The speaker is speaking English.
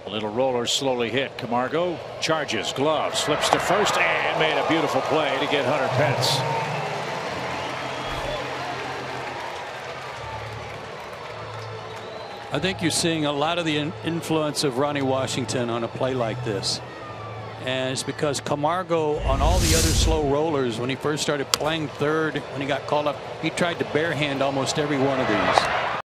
A little roller slowly hit. Camargo charges, glove, slips to first, and made a beautiful play to get Hunter Pence. I think you're seeing a lot of the influence of Ronnie Washington on a play like this. And it's because Camargo, on all the other slow rollers, when he first started playing third, when he got called up, he tried to barehand almost every one of these.